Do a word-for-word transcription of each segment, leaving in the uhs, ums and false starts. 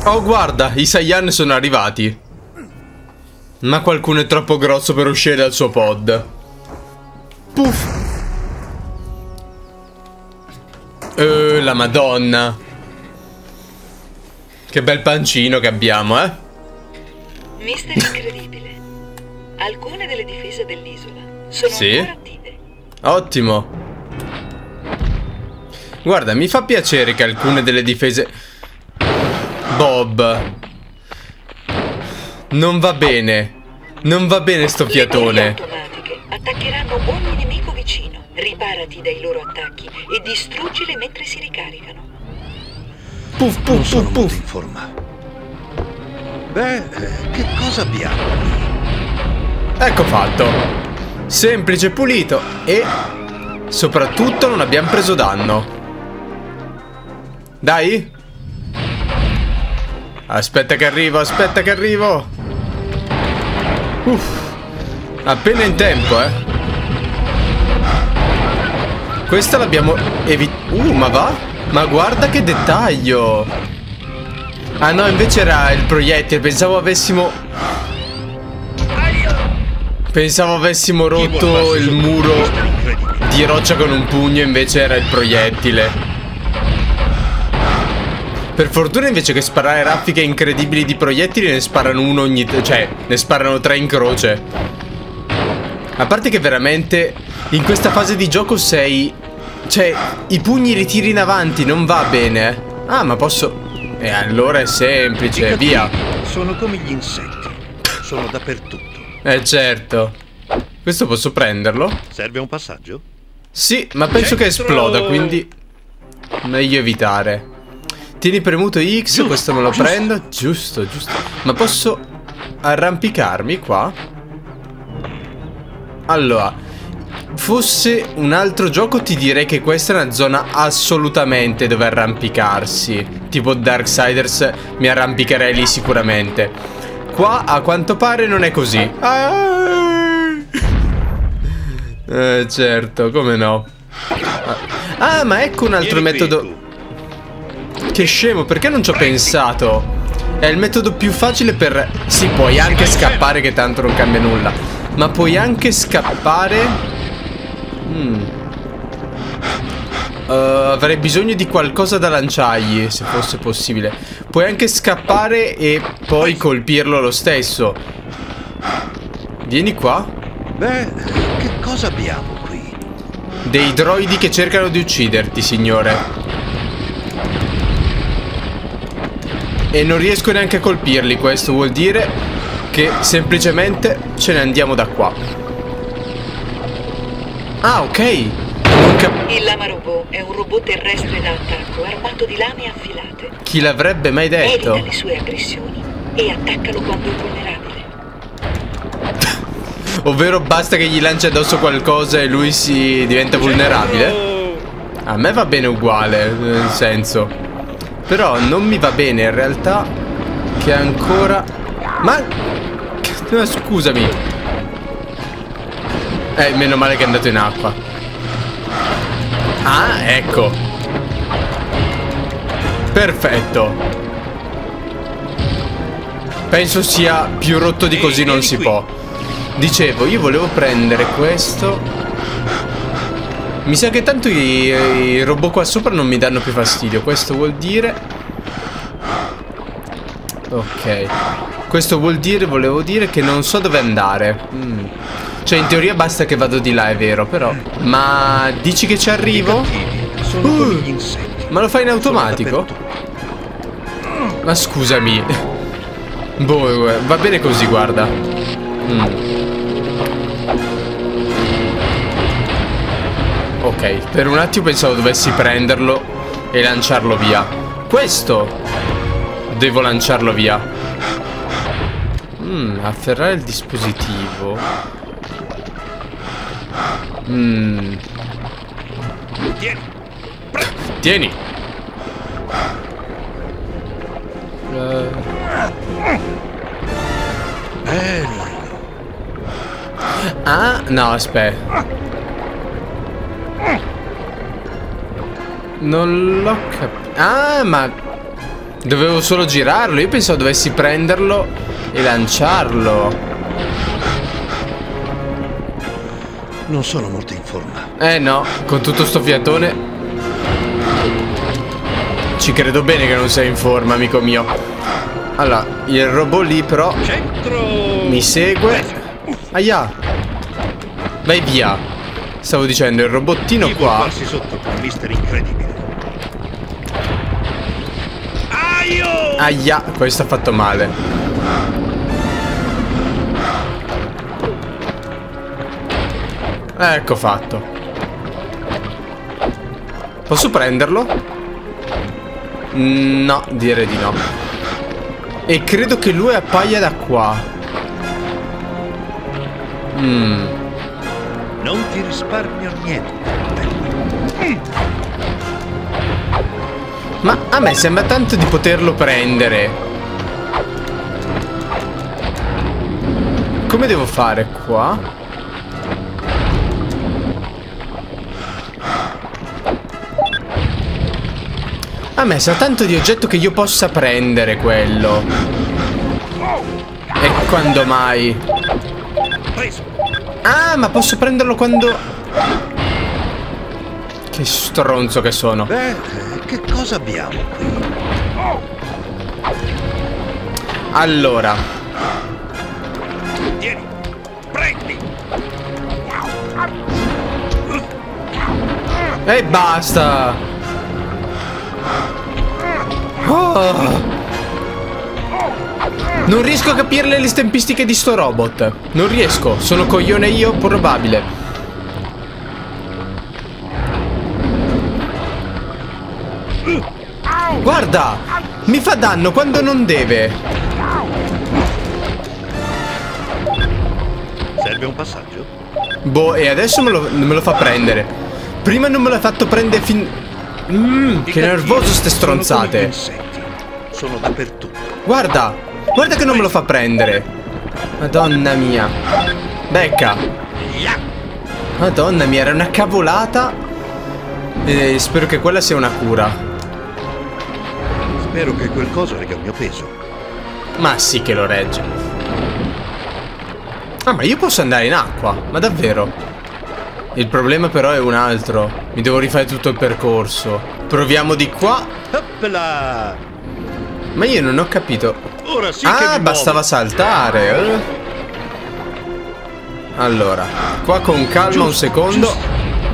Oh, guarda, i Saiyan sono arrivati. Ma qualcuno è troppo grosso per uscire dal suo pod. Puff. Eh, la Madonna. Che bel pancino che abbiamo, eh. Mister Incredibile. Alcune delle difese dell'isola sono sì? ancora attive. Ottimo. Guarda, mi fa piacere che alcune delle difese... Bob. Non va bene. Non va bene sto fiatone. Le automatiche attaccheranno ogni nemico vicino. Riparati dai loro attacchi e distruggile mentre si ricaricano. Puff, puff, non sono puff, molto puff. in forma. Beh, che cosa abbiamo qui? Ecco fatto. Semplice, pulito. E soprattutto non abbiamo preso danno. Dai. Aspetta che arrivo, aspetta che arrivo. Uff. Appena in tempo, eh. Questa l'abbiamo evitata. Uh, ma va? Ma guarda che dettaglio. Ah no, invece era il proiettile. Pensavo avessimo Pensavo avessimo rotto il muro di roccia con un pugno. Invece era il proiettile. Per fortuna invece che sparare raffiche incredibili di proiettili ne sparano uno ogni... Cioè, ne sparano tre in croce. A parte che veramente in questa fase di gioco sei... Cioè, i pugni li tiri in avanti, non va bene. Ah, ma posso... E allora è semplice, via. Sono come gli insetti. Sono dappertutto. Eh certo. Questo posso prenderlo? Serve un passaggio? Sì, ma penso che esploda, quindi meglio evitare. Tieni premuto X, giusto, questo me lo giusto. prendo. Giusto, giusto. Ma posso arrampicarmi qua? Allora, fosse un altro gioco ti direi che questa è una zona assolutamente dove arrampicarsi. Tipo Darksiders, mi arrampicherei lì sicuramente. Qua a quanto pare non è così. Eh certo, come no. Ah, ma ecco un altro metodo. Che scemo, perché non ci ho pensato? È il metodo più facile per... Sì, puoi anche scappare che tanto non cambia nulla. Ma puoi anche scappare... Mm. Uh, avrei bisogno di qualcosa da lanciargli, se fosse possibile. Puoi anche scappare e poi colpirlo lo stesso. Vieni qua. Beh, che cosa abbiamo qui? Dei droidi che cercano di ucciderti, signore. E non riesco neanche a colpirli. Questo vuol dire che semplicemente ce ne andiamo da qua. Ah, ok. Il lama robot è un robot terrestre da attacco armato di lame affilate. Chi l'avrebbe mai detto? Evita le sue aggressioni e attaccalo quando è vulnerabile. Ovvero basta che gli lanci addosso qualcosa e lui si diventa vulnerabile? A me va bene uguale, nel senso. Però non mi va bene in realtà che ancora... Ma... No, scusami. Eh, meno male che è andato in acqua. Ah, ecco. Perfetto. Penso sia più rotto di così non si può. Dicevo, io volevo prendere questo. Mi sa che tanto i, i robot qua sopra non mi danno più fastidio. Questo vuol dire... Ok. Questo vuol dire, volevo dire che non so dove andare. mm. Cioè in teoria basta che vado di là, è vero, però. Ma dici che ci arrivo? Uh, ma lo fai in automatico? Ma scusami. Boh, va bene così, guarda. mm. Ok, per un attimo pensavo dovessi prenderlo e lanciarlo via. Questo devo lanciarlo via. mm, Afferrare il dispositivo. mm. Tieni. uh. Ah, no, aspetta. Non l'ho capito. Ah, ma Dovevo solo girarlo. Io pensavo dovessi prenderlo e lanciarlo. Non sono molto in forma. Eh no, con tutto sto fiatone. Ci credo bene che non sei in forma, amico mio. Allora, il robot lì però Centro! mi segue. Aia. Vai via. Stavo dicendo, il robottino Chi vuol qua. farsi sotto con mister Incredibile? Aio! Aia, questo ha fatto male. Ecco fatto. Posso prenderlo? No, direi di no. E credo che lui appaia da qua. Mm. Non ti risparmio niente. Ma a me sembra tanto di poterlo prendere. Come devo fare qua? A me sa tanto di oggetto che io possa prendere quello. E quando mai? Ah, ma posso prenderlo quando... Che stronzo che sono. Beh, che cosa abbiamo qui? Allora. Tieni, prendi. E basta. Oh. Non riesco a capire le tempistiche di sto robot. Non riesco. Sono coglione io? Probabile. Guarda! Mi fa danno quando non deve. Serve un passaggio? Boh, e adesso me lo, me lo fa prendere. Prima non me l'ha fatto prendere fin... Mmm, che nervoso ste stronzate. Sono, sono dappertutto. Guarda! Guarda che non me lo fa prendere. Madonna mia. Becca. Madonna mia, era una cavolata. E spero che quella sia una cura. Spero che quel coso regga il mio peso. Ma sì che lo regge. Ah, ma io posso andare in acqua. Ma davvero? Il problema però è un altro. Mi devo rifare tutto il percorso. Proviamo di qua. Hoppla! Ma io non ho capito. Ora sì ah, che mi bastava muovo. saltare. eh? Allora, qua con calma Giusto, un secondo. giusto.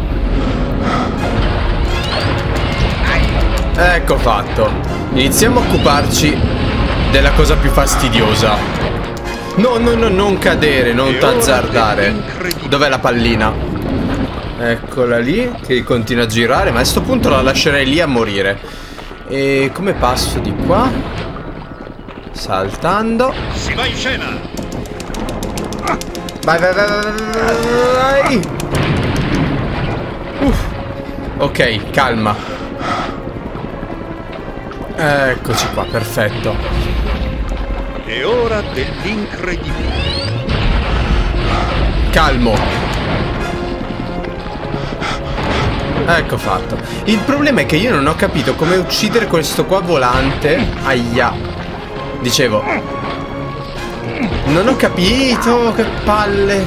Ecco fatto. Iniziamo a occuparci della cosa più fastidiosa. No, no, no, non cadere, non E ora t'azzardare. dell'incredibile. Dov'è la pallina? Eccola lì, che continua a girare. Ma a sto punto la lascerei lì a morire. E come passo di qua? Saltando. Si va in scena! Vai, vai, vai, vai, vai. Uff. Ok, calma. Eccoci qua, perfetto. E ora dell'incredibile. Calmo. Ecco fatto. Il problema è che io non ho capito come uccidere questo qua volante. Aia. Dicevo. Non ho capito, che palle.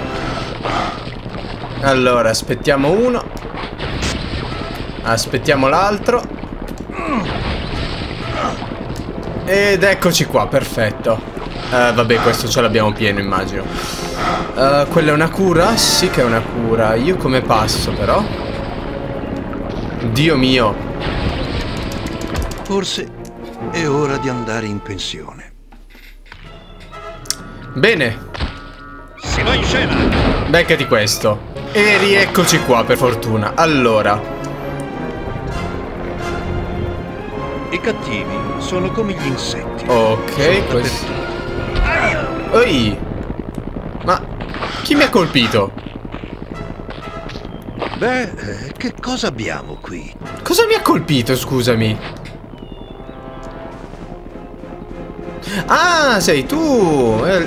Allora, aspettiamo uno. Aspettiamo l'altro. Ed eccoci qua, perfetto. uh, Vabbè, questo ce l'abbiamo pieno, immagino. uh, Quella è una cura? Sì che è una cura. Io come passo però? Dio mio. Forse è ora di andare in pensione. Bene. Si va in scena! Beccati questo. E rieccoci qua, per fortuna. Allora, I cattivi sono come gli insetti. ok, questo. Oi. Ma chi mi ha colpito? Beh, eh, che cosa abbiamo qui? Cosa mi ha colpito, scusami? Ah, sei tu. Eh,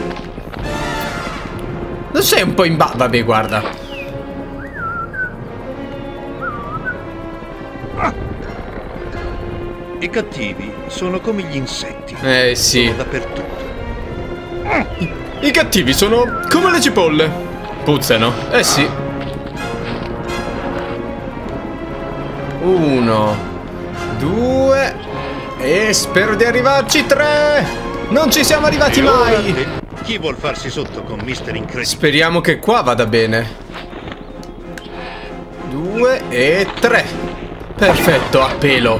Non sei un po' in ba... Vabbè, guarda. I cattivi sono come gli insetti. Eh sì. Sono dappertutto. I, I cattivi sono come le cipolle. Puzzano. Eh sì. Uno, due e spero di arrivarci. Tre. Non ci siamo arrivati E ora mai. te- Chi vuol farsi sotto con mister Incredibile? Speriamo che qua vada bene. Due e tre. Perfetto, a pelo.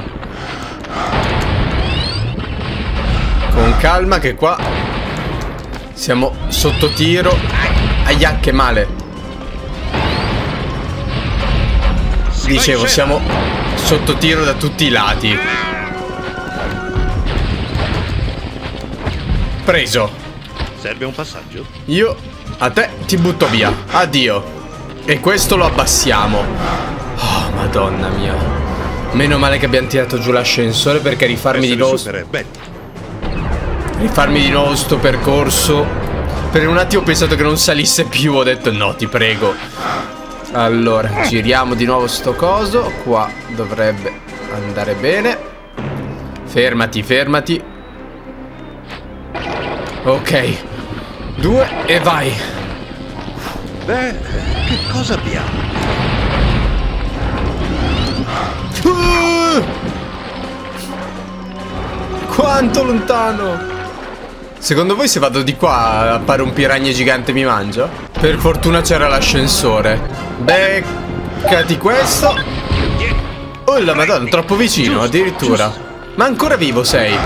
Con calma che qua siamo sotto tiro. Aia, che male. Dicevo, siamo sotto tiro da tutti i lati. Preso. Serve un passaggio? Io a te ti butto via. Addio. E questo lo abbassiamo. Oh, madonna mia. Meno male che abbiamo tirato giù l'ascensore, perché rifarmi di nuovo Super è bello. Rifarmi di nuovo sto percorso. Per un attimo ho pensato che non salisse più. Ho detto no, ti prego. Allora, giriamo di nuovo sto coso. Qua dovrebbe andare bene. Fermati, fermati. Ok. Due e vai. Beh, che cosa abbiamo? Uh! Quanto lontano. Secondo voi se vado di qua appare un piranha gigante e mi mangia? Per fortuna c'era l'ascensore. Beccati questo. Oh la madonna, troppo vicino addirittura. Ma ancora vivo sei.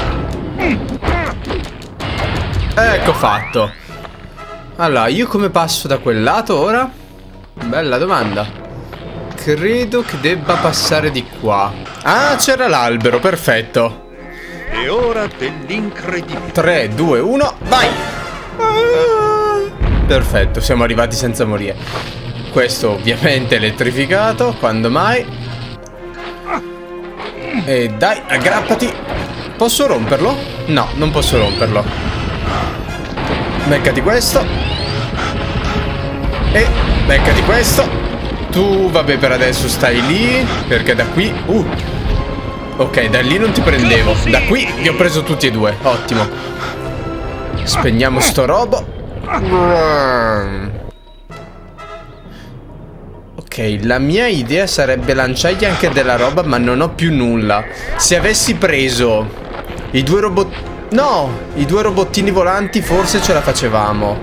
Ecco fatto. Allora, io come passo da quel lato ora? Bella domanda. Credo che debba passare di qua. Ah, c'era l'albero, perfetto. E ora dell'incredibile. tre, due, uno, vai! Perfetto, siamo arrivati senza morire. Questo ovviamente elettrificato, quando mai? E dai, aggrappati. Posso romperlo? No, non posso romperlo. Beccati questo. E beccati questo. Tu, vabbè, per adesso stai lì, perché da qui... Uh! Ok, da lì non ti prendevo. Da qui li ho preso tutti e due. Ottimo. Spegniamo sto robo. Ok, la mia idea sarebbe lanciargli anche della roba, ma non ho più nulla. Se avessi preso i due robot... No, i due robottini volanti forse ce la facevamo.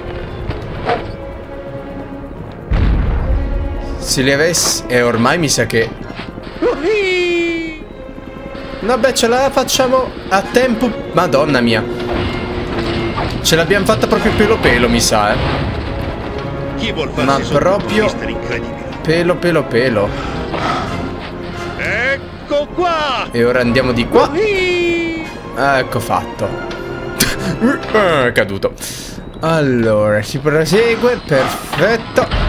Se li avessi... E ormai mi sa che... Vabbè, ce la facciamo a tempo. Madonna mia. Ce l'abbiamo fatta proprio pelo pelo, mi sa, eh. Chi vuol farsi Ma sotto proprio con mister Incredibile? pelo pelo pelo. Ecco qua! E ora andiamo di qua. Ecco fatto. È caduto. Allora, si prosegue. Perfetto.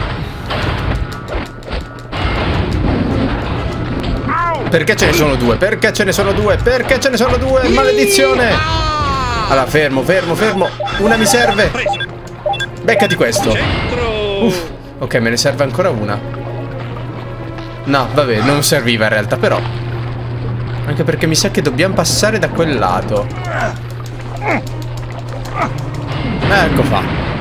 Perché ce ne sono due? Perché ce ne sono due? Perché ce ne sono due? Maledizione! Allora, fermo, fermo, fermo. Una mi serve. Beccati questo. Uff. Ok, me ne serve ancora una. No, vabbè, non serviva in realtà, però. Anche perché mi sa che dobbiamo passare da quel lato. Ecco fa.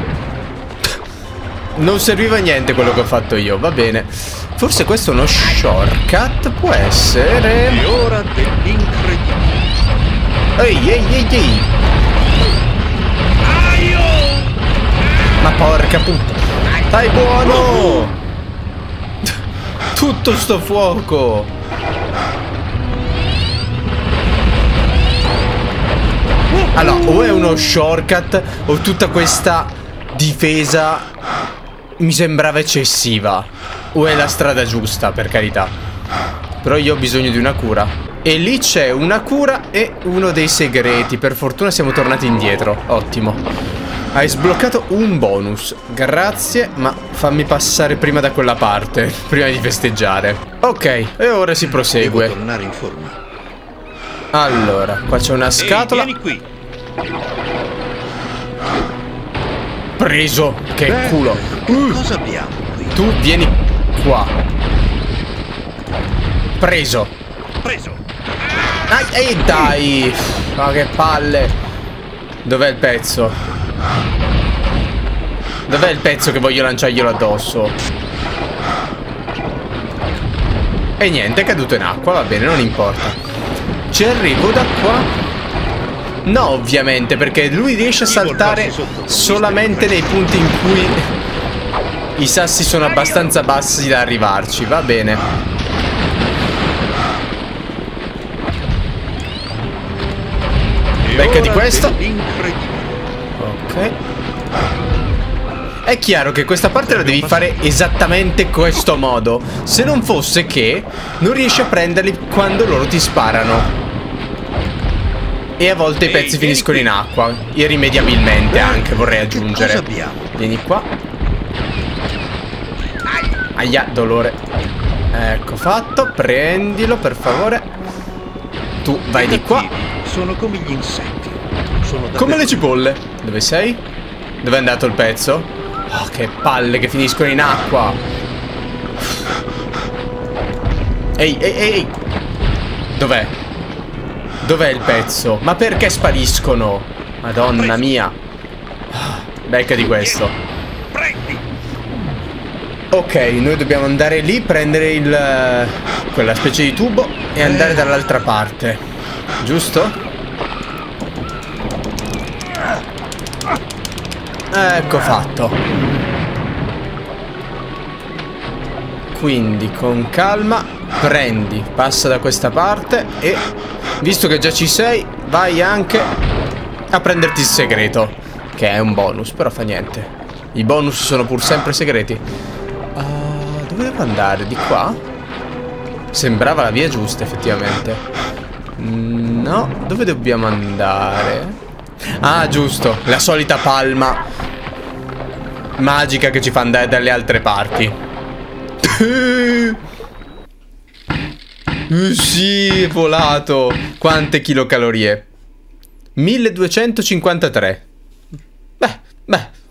Non serviva a niente quello che ho fatto io, va bene. Forse questo è uno shortcut, può essere. E ora dell'incredibile. Ehi, ehi, ehi, ehi. Ma porca puttana. Stai buono. Tutto sto fuoco. Allora, o è uno shortcut o tutta questa difesa mi sembrava eccessiva. O è la strada giusta, per carità. Però io ho bisogno di una cura. E lì c'è una cura e uno dei segreti. Per fortuna siamo tornati indietro. Ottimo. Hai sbloccato un bonus. Grazie, ma fammi passare prima da quella parte, prima di festeggiare. Ok, e ora si prosegue. Devo tornare in forma. Allora, qua c'è una scatola. Ehi, vieni qui. Preso. Che Beh, culo. Che Uh, cosa abbiamo qui? tu vieni qua. Preso. Preso. Dai, e dai. Ma che palle. Dov'è il pezzo? Dov'è il pezzo che voglio lanciarglielo addosso? E niente, è caduto in acqua, va bene, non importa. Ci arrivo da qua? No, ovviamente, perché lui riesce a saltare solamente nei punti in cui i sassi sono abbastanza bassi da arrivarci, va bene. Becca di questo. Ok. È chiaro che questa parte la devi fare esattamente questo modo. Se non fosse che non riesci a prenderli quando loro ti sparano. E a volte i pezzi finiscono in acqua. Irrimediabilmente anche, vorrei aggiungere. Vieni qua. Aia, dolore. Ecco fatto. Prendilo per favore. Tu vai di qua. Sono come gli insetti. Sono come le cipolle. Dove sei? Dove è andato il pezzo? Oh, che palle che finiscono in acqua. Ehi, ehi, ehi. Dov'è? Dov'è il pezzo? Ma perché spariscono? Madonna mia. Becca di questo. Ok, noi dobbiamo andare lì, prendere il quella specie di tubo e andare dall'altra parte. Giusto? Ecco fatto. Quindi con calma prendi, passa da questa parte e visto che già ci sei, vai anche a prenderti il segreto, che è un bonus, però fa niente. I bonus sono pur sempre segreti. uh, Dove devo andare? Di qua? Sembrava la via giusta effettivamente. No, dove dobbiamo andare? Ah, giusto, la solita palma magica che ci fa andare dalle altre parti. Uh, sì, è volato. Quante kilocalorie? milleduecentocinquantatré. Beh, beh